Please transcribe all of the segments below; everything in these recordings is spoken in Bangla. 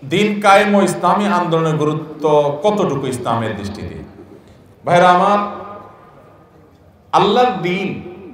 দিন কায়েম ও ইসলামী আন্দোলনের গুরুত্ব কতটুকু ইসলামের দৃষ্টিতে? ভাইরা আমার, আল্লাহর দিন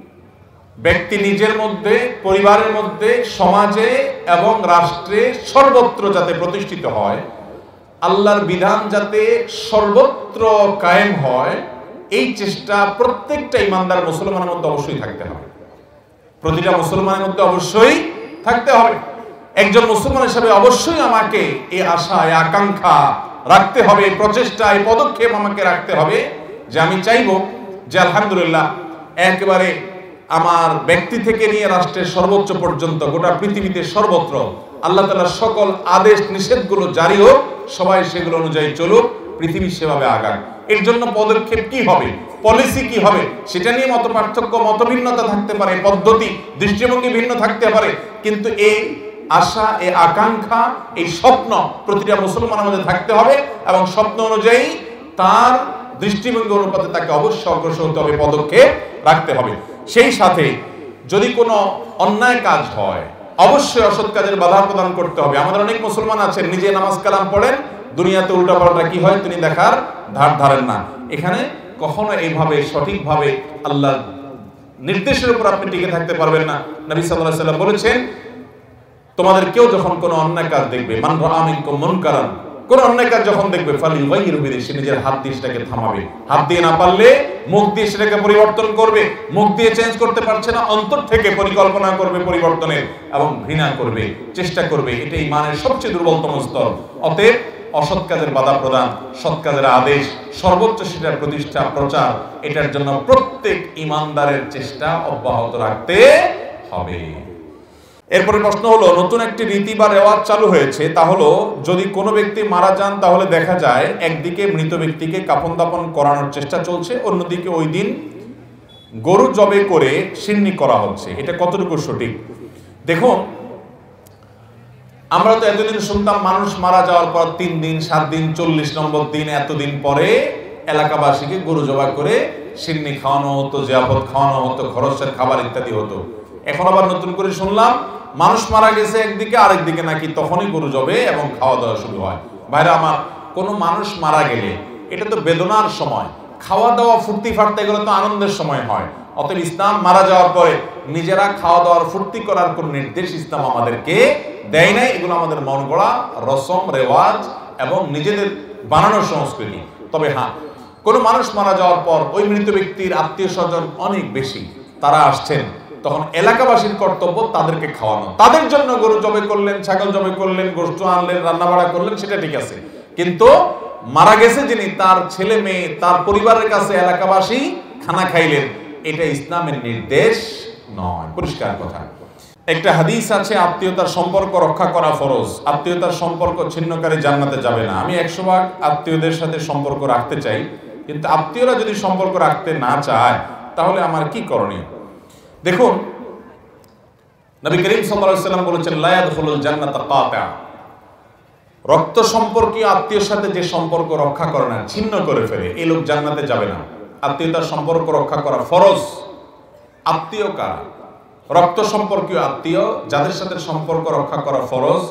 ব্যক্তি নিজের মধ্যে, পরিবারের মধ্যে, সমাজে এবং রাষ্ট্রে সর্বত্র যাতে প্রতিষ্ঠিত হয়, আল্লাহর বিধান যাতে সর্বত্র কায়েম হয়, এই চেষ্টা প্রত্যেকটা ইমানদার মুসলমানের মধ্যে অবশ্যই থাকতে হবে। প্রতিটা মুসলমানের মধ্যে অবশ্যই থাকতে হবে। একজন মুসলমান হিসেবে অবশ্যই আমাকে এই আশা, এই আকাঙ্ক্ষা রাখতে হবে, এই প্রচেষ্টা, এই পদক্ষেপ আমাকে রাখতে হবে যে আমি চাইবো যে আলহামদুলিল্লাহ একেবারে আমার ব্যক্তি থেকে নিয়ে রাষ্ট্রের সর্বোচ্চ পর্যন্ত গোটা পৃথিবীতে সর্বত্র আল্লাহ তাআলার সকল আদেশ নিষেধগুলো জারি হোক, সবাই সেগুলো অনুযায়ী চলুক, পৃথিবী সেভাবে আগাক। এর জন্য পদক্ষেপ কি হবে, পলিসি কি হবে, সেটা নিয়ে মত পার্থক্য, মতভিন্নতা থাকতে পারে, পদ্ধতি, দৃষ্টিভঙ্গি ভিন্ন থাকতে পারে, কিন্তু এই আশা, এই আকাঙ্ক্ষা, এই স্বপ্ন প্রতিটা মুসলমানের মধ্যে থাকতে হবে এবং স্বপ্ন অনুযায়ী তার দৃষ্টিভঙ্গি অনুপাতে তাকে অবশ্যই অগ্রসর হতে হবে, পদক্ষেপ রাখতে হবে। সেই সাথে যদি কোনো অন্যায় কাজ হয় অবশ্যই অসৎ কাজের বাধা প্রদান করতে হবে। আমাদের অনেক মুসলমান আছেন নিজে নামাজ কালাম পড়েন, দুনিয়াতে উল্টাপাল্টা কি হয় তিনি দেখার ধার ধারেন না। এখানে কখনো এইভাবে সঠিকভাবে আল্লাহর নির্দেশের উপর আপনি টিকে থাকতে পারবেন না। নবী সাল্লাল্লাহু আলাইহি ওয়াসাল্লাম বলেছেন, তোমাদের কেউ যখন কোনো অন্যায় কাজ দেখবে, মান রাআ মিনকুম মুনকারান, কোন অন্যায় কাজ যখন দেখবে, ফালিয়ুগাইয়িরু বিয়াদিহি, সে নিজের হাত দিয়ে সেটাকে থামাবে। হাত দিয়ে না পারলে মুখ দিয়ে সেটাকে পরিবর্তন করবে। মুখ দিয়ে চেঞ্জ করতে পারছে না, অন্তর থেকে পরিকল্পনা করবে পরিবর্তনের এবং ঘৃণা করবে, চেষ্টা করবে। এটাই ইমানের সবচেয়ে দুর্বলতম স্তর। অতএব অসৎ কাজের বাধা প্রদান, সৎ কাজের আদেশ, সর্বোচ্চ সেটার প্রতিষ্ঠা, প্রচার, এটার জন্য প্রত্যেক ইমানদারের চেষ্টা অব্যাহত রাখতে হবে। এরপরে প্রশ্ন হলো, নতুন একটি রীতি বা রেওয়াজ চালু হয়েছে, তা হলো যদি কোনো ব্যক্তি মারা যান তাহলে দেখা যায় একদিকে মৃত ব্যক্তিকে কাফন দাফন করানোর চেষ্টা চলছে, অন্যদিকে ওই দিন গরু জবে করে সিন্নি করা হচ্ছে। এটা কতটুকু সঠিক? দেখুন, আমরা তো এতদিন শুনতাম মানুষ মারা যাওয়ার পর 3 দিন, 7 দিন, 40 নম্বর দিন, এতদিন পরে এলাকাবাসীকে গরু জবাই করে সিন্নি খাওয়ানো হতো, জিয়াফত খাওয়ানো হতো, খরচের খাবার ইত্যাদি হতো। এখন আবার নতুন করে শুনলাম মানুষ মারা গেছে একদিকে, আরেকদিকে নাকি তখনই গরু জবে এবং খাওয়া দাওয়া শুরু হয়। ভাইরা আমার, কোনো মানুষ মারা গেলে এটা তো বেদনার সময়, খাওয়া দাওয়া ফুর্তি ফার্তা এগুলো তো আনন্দের সময় হয়। অতএব ইসলাম মারা যাওয়ার পরে নিজেরা খাওয়া দাওয়ার ফুর্তি করার কোন নির্দেশ ইসলাম আমাদেরকে দেয় নাই। এগুলো আমাদের মন গড়া রসম, রেওয়াজ এবং নিজেদের বানানোর সংস্কৃতি। তবে হ্যাঁ, কোনো মানুষ মারা যাওয়ার পর ওই মৃত ব্যক্তির আত্মীয় স্বজন অনেক বেশি, তারা আসছেন, তখন এলাকাবাসীর কর্তব্য তাদেরকে খাওয়ানো। তাদের জন্য গরু জবাই করলেন, ছাগল জবাই করলেন, গোশত আনলেন, রান্না বাড়া করলেন, সেটা ঠিক আছে। কিন্তু মারা গেছে যিনি, তার ছেলে মেয়ে, তার পরিবারের কাছে এলাকাবাসী খানা খাইলেন, এটা ইসলামের নির্দেশ নয়। পরিষ্কার কথা। একটা হাদিস আছে, আত্মীয়তার সম্পর্ক রক্ষা করা ফরজ, আত্মীয়তার সম্পর্ক ছিন্নকারী জান্নাতে যাবে না। আমি 100% আত্মীয়দের সাথে সম্পর্ক রাখতে চাই, কিন্তু আত্মীয়রা যদি সম্পর্ক রাখতে না চায় তাহলে আমার কি করণীয়? দেখুন, নবী করিম সাল্লাল্লাহু আলাইহি ওয়াসাল্লাম বলেছেন, লা ইয়াদখুলুল জান্নাতা কাতিআ, রক্ত সম্পর্কীয় আত্মীয়ের সাথে যে সম্পর্ক রক্ষা করে না, ছিন্ন করে ফেলে, এই লোক জান্নাতে যাবে না। আত্মীয়তার সম্পর্ক রক্ষা করা ফরজ। আত্মীয় কারা? রক্ত সম্পর্কীয় আত্মীয় যাদের সাথে সম্পর্ক রক্ষা করা ফরজ,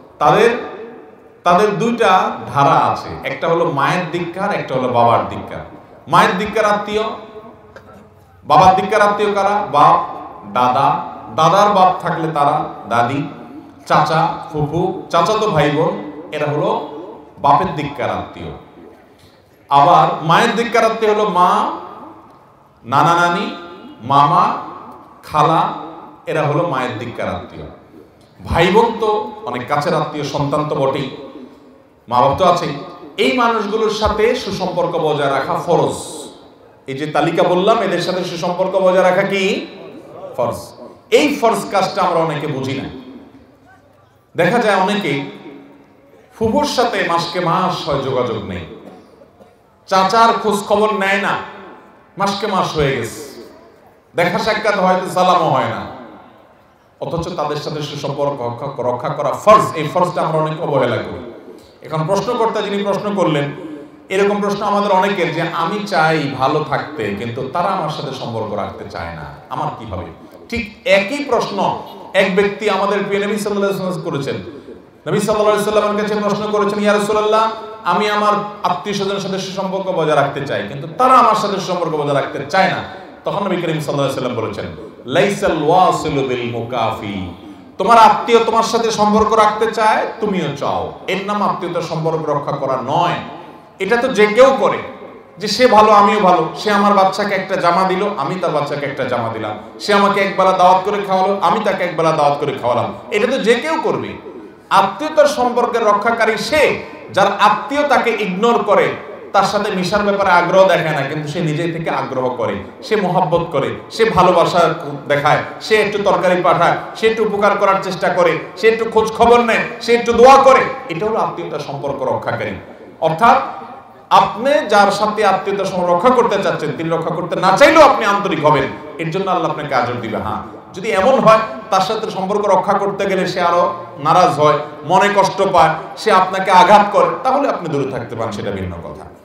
তাদের দুইটা ধারা আছে। একটা হলো মায়ের দিককার, একটা হলো বাবার দিককার। মায়ের দিককার আত্মীয়, বাবার দিককার আত্মীয় কারা? বাপ, দাদা, দাদার বাপ থাকলে তারা দাদি, চাচা, ফুফু, চাচাতো ভাই বোন, এরা হলো বাপের দিককার আত্মীয়। আবার মায়ের দিককার আত্মীয় হলো মা, নানা নানি, মামা, খালা, এরা হলো মায়ের দিককার আত্মীয়। ভাই বোন তো অনেক কাছের আত্মীয়, সন্তান তো বটেই, মা বাপ তো আছেই। এই মানুষগুলোর সাথে সুসম্পর্ক বজায় রাখা ফরজ। এই যে তালিকা বললাম, এদের সাথে সুসম্পর্ক বজায় রাখা কি ফরজ। এই ফরজ কাজটা আমরা অনেকে বুঝি না। দেখা যায় অনেকে ফুফুর সাথে মাসকে মাস হয় যোগাযোগ নেই, চাচার খোঁজ খবর নেয় না, মাসকে মাস হয়ে গেছে, দেখা সাক্ষাৎ হয়তো সালামও হয় না, অথচ তাদের সাথে সুসম্পর্ক রক্ষা করা ফরজ। এই ফরজটা আমরা অনেক অবহেলা করি। এখন প্রশ্নকর্তা যিনি প্রশ্ন করলেন, এরকম প্রশ্ন আমাদের অনেকের, যে আমি চাই ভালো থাকতে কিন্তু তারা আমার সাথে সম্পর্ক রাখতে চায় না, আমার কি হবে? ঠিক একই প্রশ্ন এক ব্যক্তি আমাদের প্রিয় নবী সাল্লাল্লাহু আলাইহি ওয়াসাল্লাম করেছেন। নবী সাল্লাল্লাহু আলাইহি ওয়াসাল্লামের কাছে প্রশ্ন করেছেন, ইয়া রাসূলুল্লাহ, আমি আমার আত্মীয়স্বজনের সাথে সুসম্পর্ক বজায় রাখতে চাই, কিন্তু তারা আমার সাথে সুসম্পর্ক বজায় রাখতে চায় না। তখন নবী করিম সাল্লাল্লাহু আলাইহি ওয়াসাল্লাম বলেছেন, লাইসাল ওয়াসিলু বিল মুকাফি, তোমার আত্মীয় তোমার সাথে সম্পর্ক রাখতে চায়, তুমিও চাও, এর নাম আত্মীয়তার সম্পর্ক রক্ষা করা নয়। এটা তো যে কেউ করে, যে সে ভালো আমিও ভালো, সে আমার বাচ্চাকে একটা জামা দিল, আমি তার বাচ্চাকে একটা জামা দিলাম, সে আমাকে একবেলা দাওয়াত করে খাওয়ালো, আমি তাকে একবেলা দাওয়াত করে খাওয়ালাম, এটা তো যে কেউ করবে। আত্মীয়তার সম্পর্কের রক্ষাকারী সে, যার আত্মীয় তাকে ইগনোর করে, তার সাথে মিশার ব্যাপারে আগ্রহ দেখায় না, কিন্তু সে নিজে থেকে আগ্রহ করে, সে মোহাব্বত করে, সে ভালোবাসা দেখায়, সে একটু তরকারি পাঠায়, সে একটু উপকার করার চেষ্টা করে, সে একটু খোঁজ খবর নেয়, সে একটু দোয়া করে, এটা হলো আত্মীয়তার সম্পর্ক রক্ষাকারী। অর্থাৎ আপনি যার সাথে আত্মীয়তার সম্পর্ক রক্ষা করতে চাচ্ছেন, তিনি রক্ষা করতে না চাইলেও আপনি আন্তরিক হবেন, এর জন্য আল্লাহ আপনাকে আজর দিবে। হ্যাঁ, যদি এমন হয় তার সাথে সম্পর্ক রক্ষা করতে গেলে সে আরো নারাজ হয়, মনে কষ্ট পায়, সে আপনাকে আঘাত করে, তাহলে আপনি দূরে থাকতে পারেন, সেটা ভিন্ন কথা।